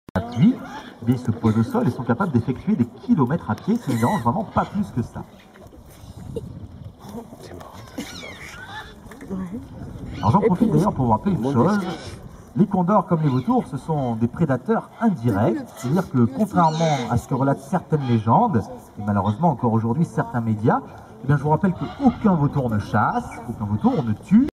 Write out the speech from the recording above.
appui, eh bien, ils se posent au sol et sont capables d'effectuer des kilomètres à pied, ça ne dérange vraiment pas plus que ça. Alors j'en profite d'ailleurs pour vous rappeler une chose, les condors comme les vautours, ce sont des prédateurs indirects, c'est-à-dire que contrairement à ce que relatent certaines légendes, et malheureusement encore aujourd'hui certains médias, eh bien, je vous rappelle qu'aucun vautour ne chasse, aucun vautour ne tue,